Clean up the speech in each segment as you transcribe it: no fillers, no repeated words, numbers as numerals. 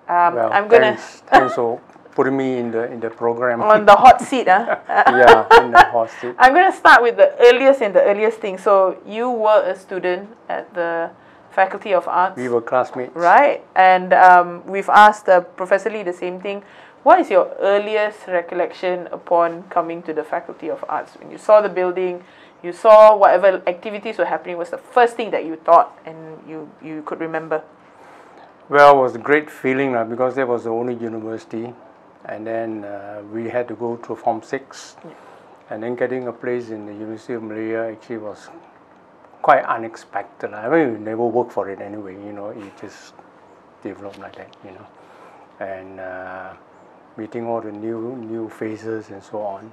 Well, I'm gonna thanks for putting me in the program. on the hot seat, huh? Yeah, in the hot seat. I'm gonna start with the earliest thing. So you were a student at the Faculty of Arts. We were classmates. Right, and we've asked Professor Lee the same thing. What is your earliest recollection upon coming to the Faculty of Arts? When you saw the building, you saw whatever activities were happening, was the first thing that you thought and you could remember? Well, it was a great feeling because that was the only university, and then we had to go through Form 6, and then getting a place in the University of Malaya actually was quite unexpected. I mean, we never worked for it anyway, it just developed like that, and meeting all the new faces and so on,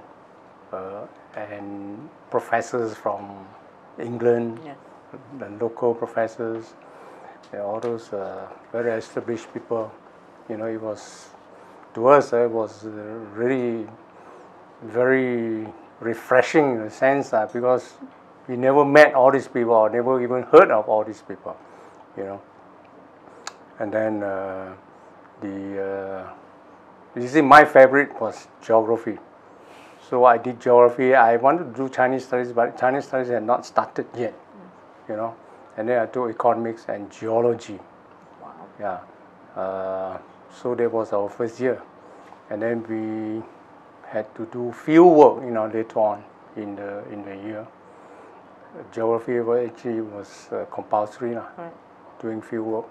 and professors from England, the local professors, all those very established people. It was, to us, it was really very refreshing in a sense because we never met all these people or never even heard of all these people, And then you see, my favorite was geography. So I did geography. I wanted to do Chinese studies, but Chinese studies had not started yet, And then I took economics and geology. Wow. Yeah. So that was our first year. And then we had to do field work, later on in the year. Geography actually was compulsory, doing field work.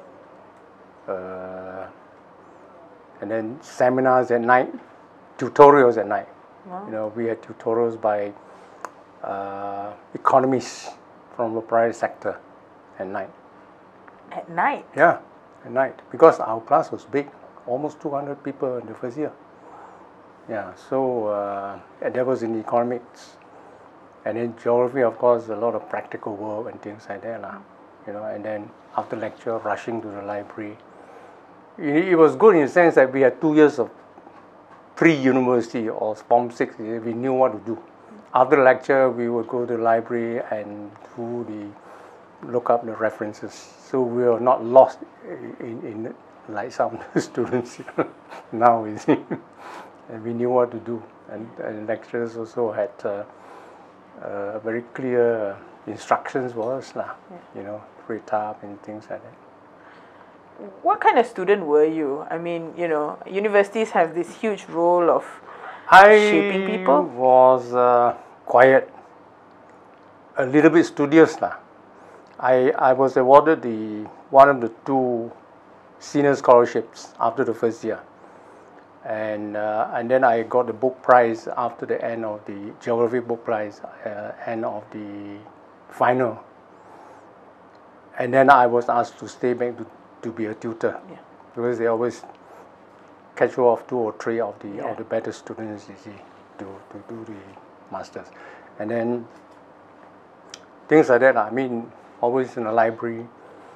And then seminars at night, tutorials at night. Wow. We had tutorials by economists from the private sector at night. At night? Yeah, at night. Because our class was big, almost 200 people in the first year. Yeah, so and that was in economics. And in geography, of course, a lot of practical work and things like that. And then after lecture, rushing to the library. It was good in the sense that we had 2 years of pre-university or Form 6. We knew what to do. After the lecture, we would go to the library and look up the references. So we were not lost in like some students now, you see. And we knew what to do. And lecturers also had very clear instructions for us, read up and things like that. What kind of student were you? I mean, universities have this huge role of shaping people. I was quiet, a little bit studious. I was awarded one of the 2 senior scholarships after the first year. And then I got the book prize after the end of the geography book prize, end of the final. And then I was asked to stay back to be a tutor, because they always catch hold of 2 or 3 of the better students, you see, to do the masters. And then things like that. I mean, always in the library.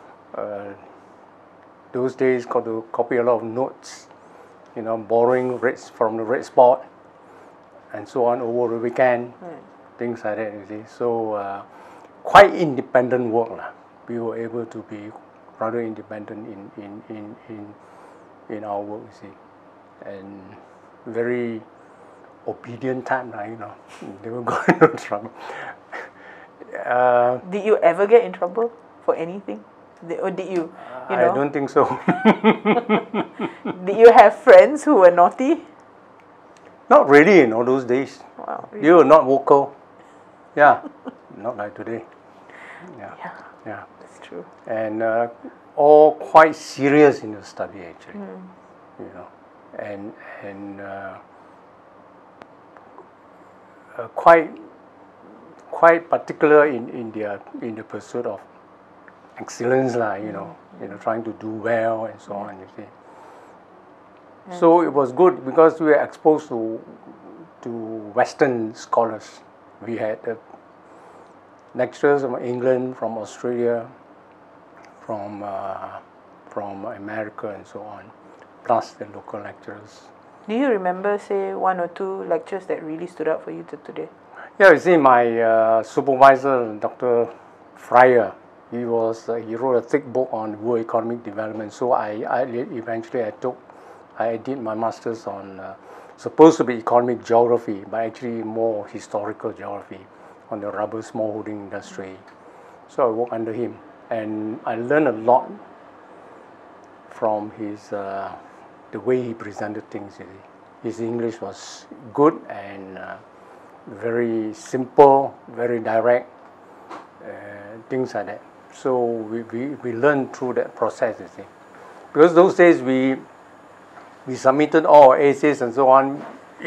Those days got to copy a lot of notes, borrowing rates from the red spot and so on over the weekend, things like that, you see. So quite independent work. We were able to be rather independent in our work, you see, and very obedient type, never got into trouble. Did you ever get in trouble for anything? Or did you? I don't think so. Did you have friends who were naughty? Not really in all those days. Wow, really? You were not vocal. Yeah, not like today. Yeah. That's true. And all quite serious in the study, actually. And quite particular in the pursuit of excellence, trying to do well and so on, you see. So it was good because we were exposed to Western scholars. We had lecturers from England, from Australia, from America and so on, plus the local lecturers. Do you remember, say, 1 or 2 lectures that really stood out for you today? Yeah, you see, my supervisor, Dr. Fryer, He wrote a thick book on world economic development. So eventually I did my master's on supposed to be economic geography, but actually more historical geography on the rubber smallholding industry. So I worked under him, and I learned a lot from his the way he presented things. You see. His English was good and very simple, very direct, things like that. So we learned through that process, you see. Because those days we submitted all our essays and so on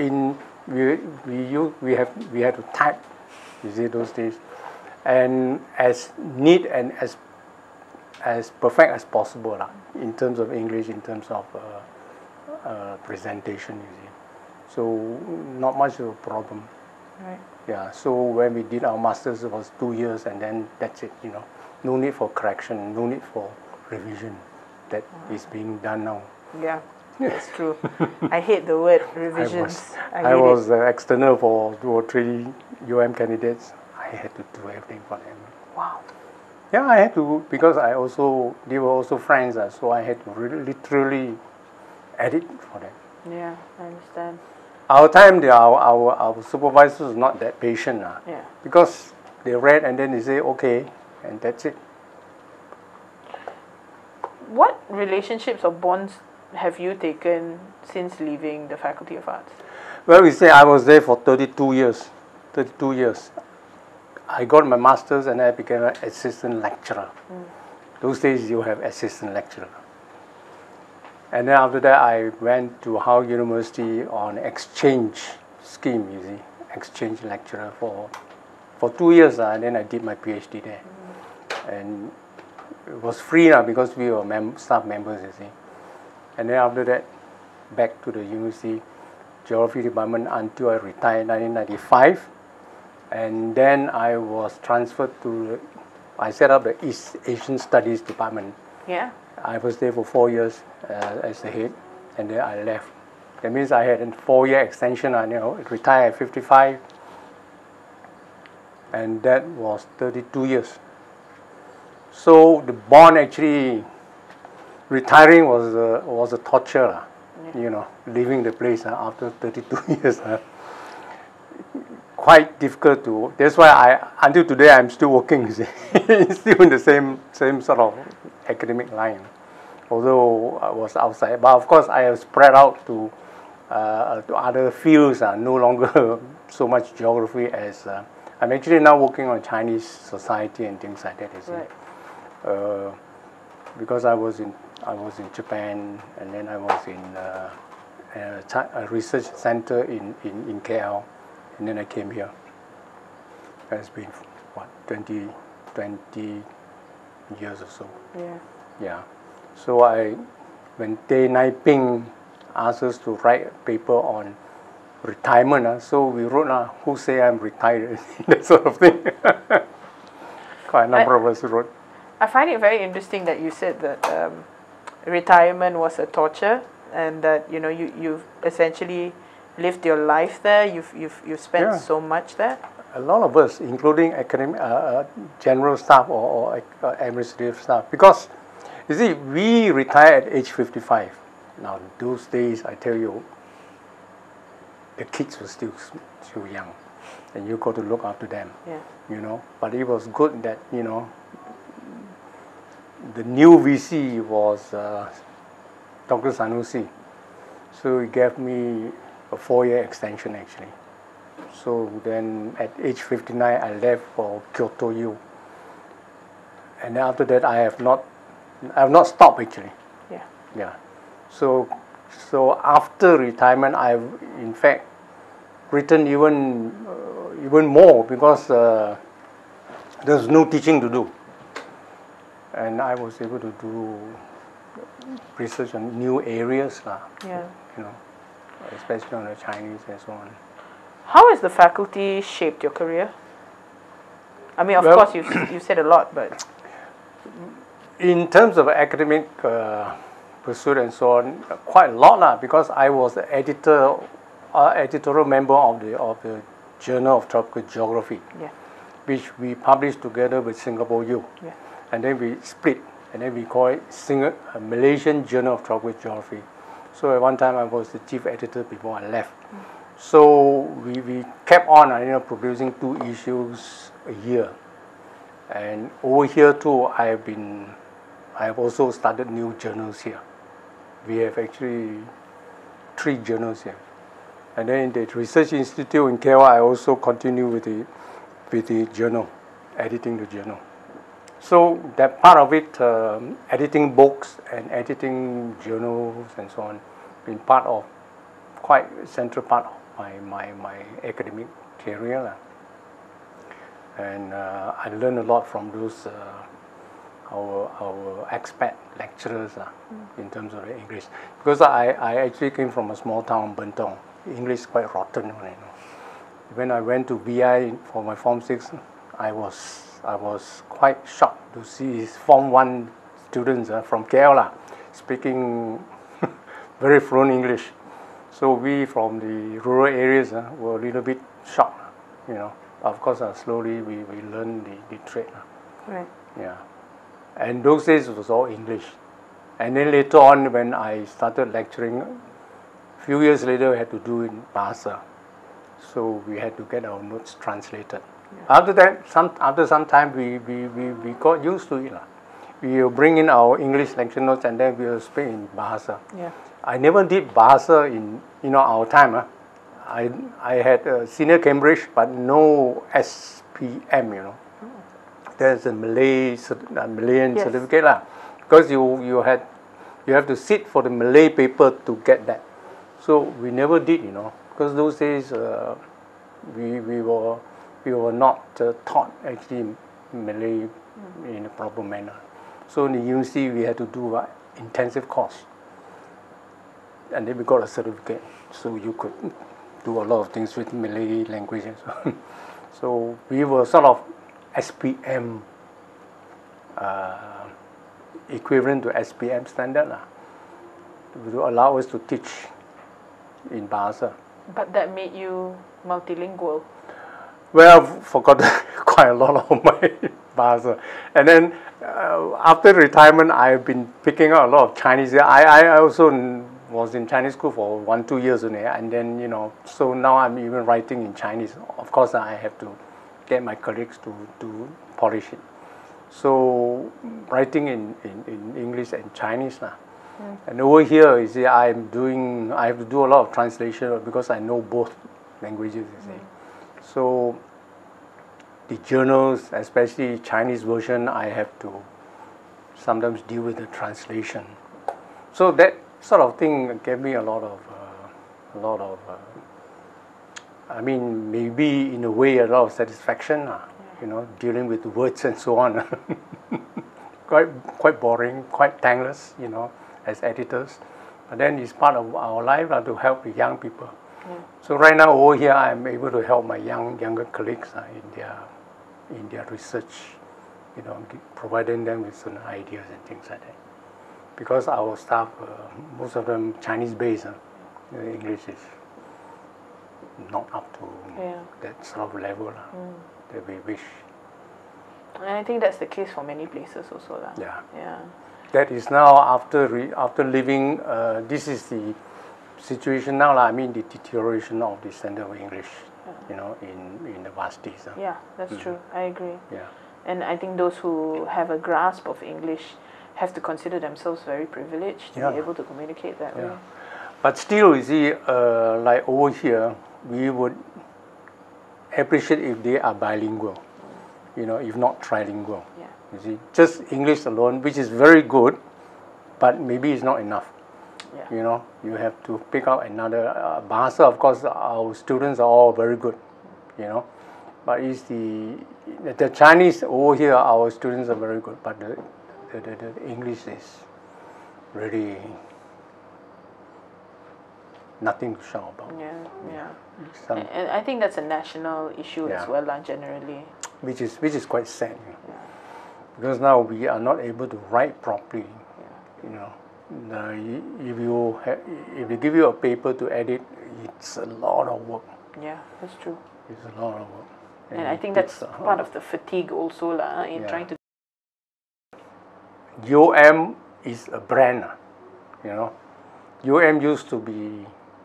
we had to type, you see, those days, and as neat and as perfect as possible in terms of English, in terms of presentation, you see. So not much of a problem. Right. Yeah. So when we did our masters, it was 2 years, and then that's it. You know, no need for correction, no need for revision. That is being done now. Yeah, that's true. I hate the word revisions. I was external for 2 or 3 UM candidates. I had to do everything for them. Wow. Yeah, I had to, because they were also friends, so I had to literally edit for them. Yeah, I understand. Our time, our supervisors was not that patient, yeah. Because they read and then they say okay, and that's it. What relationships or bonds have you taken since leaving the Faculty of Arts? Well, we say I was there for 32 years. 32 years. I got my master's and I became an assistant lecturer. Those days you have assistant lecturer. And then after that I went to Howard University on exchange scheme, you see, exchange lecturer for 2 years, and then I did my PhD there. And it was free because we were staff members, you see. And then after that, back to the university geography department until I retired in 1995. And then I was transferred I set up the East Asian Studies department. Yeah. I was there for 4 years as the head, and then I left. That means I had a 4-year extension. I retired at 55, and that was 32 years. So the bond actually, retiring was a torture, leaving the place after 32 years. Quite difficult to. That's why until today I'm still working. Still in the same sort of academic line, although I was outside. But of course, I have spread out to other fields. No longer so much geography as I'm actually now working on Chinese society and things like that. You see. Right. Because I was in Japan, and then I was in a research center in KL. And then I came here. It's been, 20 years or so. Yeah. Yeah. So when Tay Nai Ping asked us to write a paper on retirement, so we wrote, who say I'm retired, that sort of thing. Quite a number of us wrote. I find it very interesting that you said that retirement was a torture, and that you've essentially lived your life there. You've spent so much there. A lot of us, including academic, general staff or administrative staff, because you see, we retired at age 55. Now, those days, I tell you, the kids were still young, and you got to look after them. Yeah. But it was good that the new VC was Dr. Sanusi, so he gave me a 4-year extension actually. So then at age 59 I left for Kyoto U. And then after that I have not stopped actually. Yeah. Yeah. So after retirement I've in fact written even more, because there's no teaching to do. And I was able to do research on new areas. Yeah. Especially on the Chinese and so on. How has the faculty shaped your career? I mean, of course, you said a lot, but in terms of academic pursuit and so on, quite a lot, because I was the editorial member of the Journal of Tropical Geography, which we published together with Singapore U. Yeah. and then we split, and then we call it Malaysian Journal of Tropical Geography. So at one time I was the chief editor before I left. So we kept on, producing 2 issues a year. And over here too, I have also started new journals here. We have actually 3 journals here. And then in the Research Institute in KL, I also continue with the journal, editing the journal. So that part of it, editing books and editing journals and so on, been part of quite a central part of my academic career. And I learned a lot from those our expat lecturers in terms of the English, because I actually came from a small town, Bentong. English is quite rotten. When I went to BI for my Form 6, I was quite shocked to see Form 1 students from KL speaking very fluent English. So we from the rural areas were a little bit shocked. Of course, slowly we learned the trade. Right. Yeah. And those days it was all English. And then later on, when I started lecturing, a few years later, we had to do it in Bahasa. So we had to get our notes translated. Yeah. After some time, we got used to it. We will bring in our English lecture notes, and then we will speak in Bahasa. Yeah. I never did Bahasa in our time. I had senior Cambridge, but no SPM. There's a Malayan yes. certificate because you have to sit for the Malay paper to get that. So we never did, because those days we were not taught actually Malay in a proper manner. So in the university we had to do intensive course, and then we got a certificate, so you could do a lot of things with Malay language and so on. So we were sort of SPM equivalent to SPM standard to allow us to teach in Bahasa. But that made you multilingual. Well, I forgot quite a lot of my Bahasa. And then after retirement, I've been picking up a lot of Chinese. I also was in Chinese school for 1-2 years only, and then so now I'm even writing in Chinese. Of course, I have to get my colleagues to polish it. So writing in English and Chinese and over here, you see, I have to do a lot of translation because I know both languages. You see, so the journals, especially Chinese version, I have to sometimes deal with the translation. So that sort of thing gave me a lot of maybe in a way a lot of satisfaction, dealing with words and so on. quite boring, quite thankless, as editors. But then it's part of our life to help the young people. So right now over here, I'm able to help my younger colleagues in their research, providing them with certain ideas and things like that. Because our staff, most of them Chinese-based, English is not up to that sort of level that we wish. And I think that's the case for many places also. Yeah. Yeah. That is now after leaving. This is the situation now. The deterioration of the standard of English, in the varsities. Yeah, that's true. I agree. Yeah. And I think those who have a grasp of English have to consider themselves very privileged to be able to communicate that way. But still, you see, like over here, we would appreciate if they are bilingual, if not trilingual. Yeah. You see, just English alone, which is very good, but maybe it's not enough. Yeah. You have to pick up another Bahasa. Of course, our students are all very good, but it's the Chinese over here. Our students are very good, but the English is really nothing to shout about. Yeah. And I think that's a national issue as well, generally. Which is quite sad. Because now we are not able to write properly. If they give you a paper to edit, it's a lot of work. Yeah, that's true. It's a lot of work. And I think that's part of the fatigue also in trying to UM is a brand, you know. UM used to be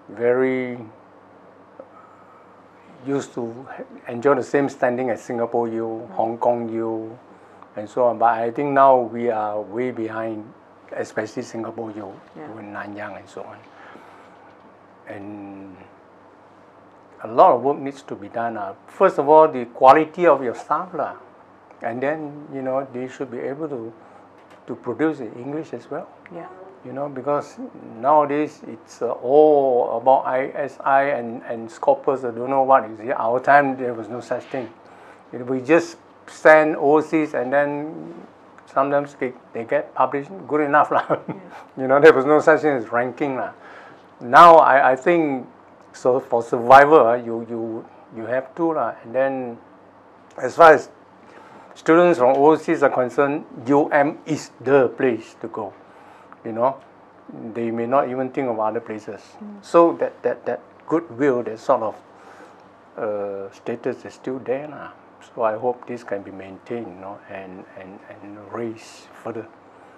used to enjoy the same standing as Singapore U, Hong Kong U, and so on. But I think now we are way behind, especially Singapore U, in Nanyang and so on. And a lot of work needs to be done. First of all, the quality of your staff, and then they should be able to produce in English as well. Yeah. Because nowadays it's all about ISI and Scopus. I don't know what is it. Our time there was no such thing. We just send overseas and then sometimes they get published. Good enough, Yeah. There was no such thing as ranking, Now I think so for survival you have to, and then as far as students from overseas are concerned, UM is the place to go. They may not even think of other places. So that goodwill, that sort of status is still there. So I hope this can be maintained, and raised further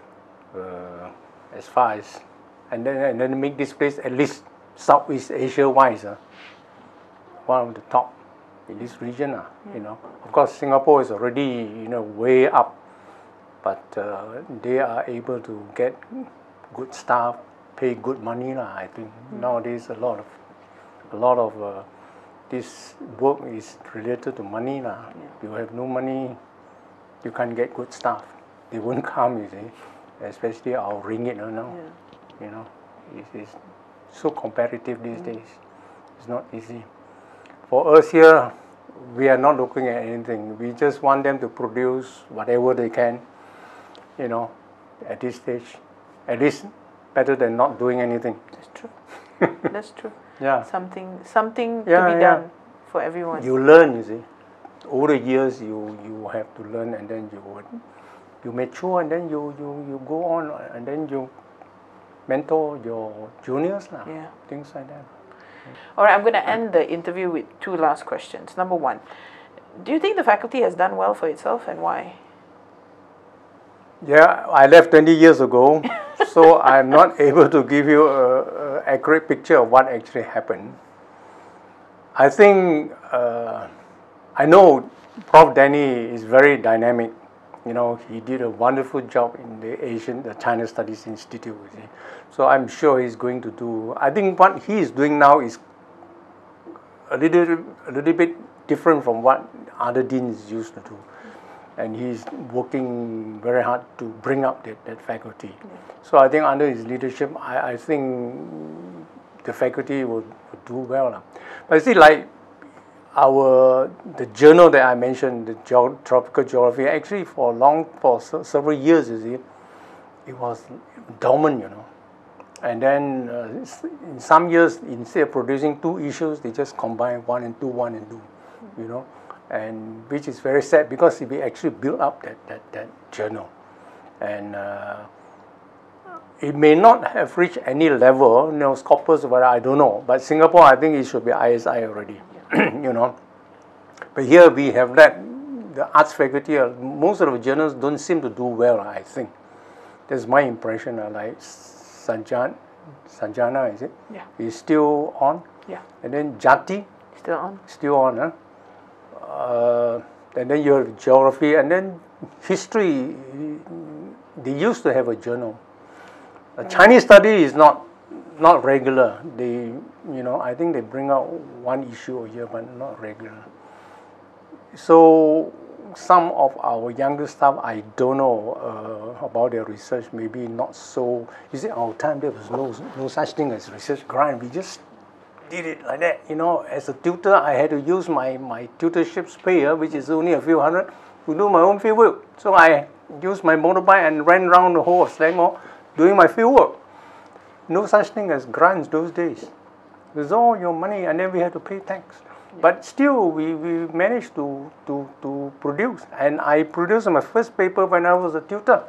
as far as, and then make this place at least Southeast Asia wise, one of the top in this region. Of course Singapore is already way up, but they are able to get good staff, pay good money, I think. Nowadays a lot of this work is related to money, You have no money, you can't get good staff. They won't come, you see, especially our ringgit now. It's so competitive these days. It's not easy. For us here, we are not looking at anything. We just want them to produce whatever they can, at this stage. At least better than not doing anything. That's true. That's true. Yeah. Something to be done for everyone. You learn, you see. Over the years, you have to learn, and then you mature, and then you go on, and then you mentor your juniors, things like that. All right, I'm going to end the interview with two last questions. Number one, do you think the faculty has done well for itself, and why? Yeah, I left 20 years ago, so I'm not able to give you an accurate picture of what actually happened. I think, I know Prof. Danny is very dynamic. He did a wonderful job in the China Studies Institute. So I'm sure he's going to do, I think what he is doing now is a little bit different from what other deans used to do. And he's working very hard to bring up that faculty. So I think under his leadership, I think the faculty will do well. But see, like the journal that I mentioned, the Tropical Geography, actually for several years, it was dormant, And then in some years, instead of producing 2 issues, they just combine 1 and 2, and which is very sad because we actually built up that journal, and it may not have reached any level, Scopus, but I don't know. But Singapore, I think it should be ISI already, But here we have the arts faculty. Most of the journals don't seem to do well. I think that's my impression. Like Sanjana, is it? Yeah. Is still on. Yeah. And then Jati. Still on. And then you have geography, and then history. They used to have a journal. Chinese study is not regular. They, I think they bring out 1 issue a year, but not regular. So some of our younger staff, I don't know about their research. Maybe not so. You see, our time there was no such thing as research grant. We just did it like that. As a tutor, I had to use my tutorship's pay, which is only a few hundred, to do my own field work. So I used my motorbike and ran around the whole of Selangor doing my field work. No such thing as grants those days. It was all your money, and then we had to pay tax. But still, we managed to produce. And I produced my first paper when I was a tutor,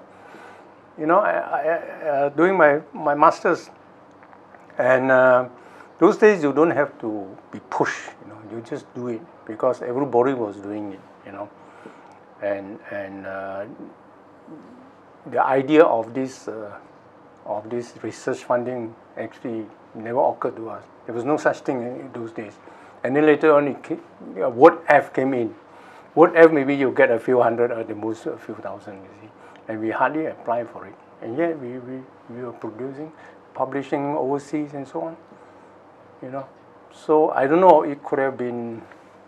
doing my master's. And those days you don't have to be pushed, you just do it because everybody was doing it, And the idea of this research funding actually never occurred to us. There was no such thing in those days. And then later on, Word F came in. Word F, maybe you get a few hundred, or the most a few thousand, you see. And we hardly apply for it. And yet we were producing, publishing overseas and so on. You know. So I don't know, it could have been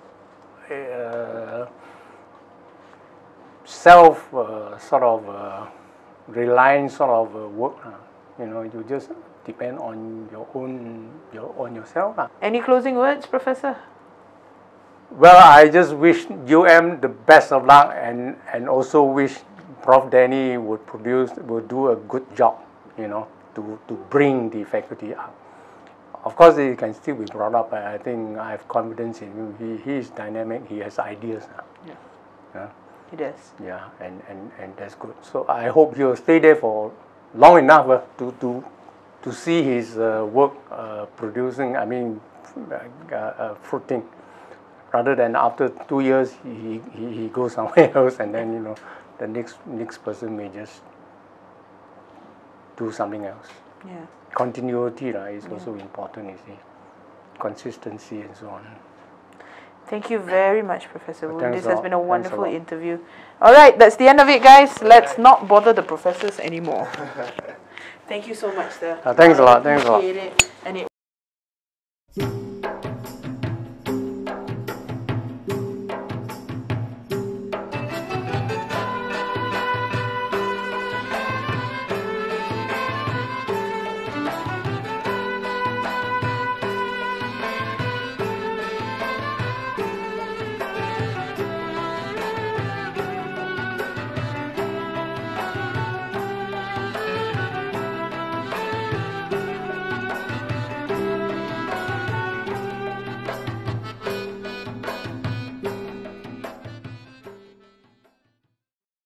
reliant sort of work. You know, you just depend on yourself. Any closing words, Professor? Well, I just wish UM the best of luck, and also wish Prof. Danny would do a good job, you know, to bring the faculty up. Of course, he can still be brought up. I think I have confidence in him. He is dynamic. He has ideas. Yeah. Yeah. He does. Yeah, and that's good. So I hope he'll stay there for long enough to see his work producing. I mean, fruiting, rather than after 2 years he goes somewhere else, and then, you know, the next person may just do something else. Yeah. Continuity is also important, you see. Consistency and so on. Thank you very much, Professor Woon. This has been a wonderful interview. All right, that's the end of it, guys. Let's not bother the professors anymore. Thank you so much, sir. Thanks a lot. Thanks a lot. Appreciate it. And it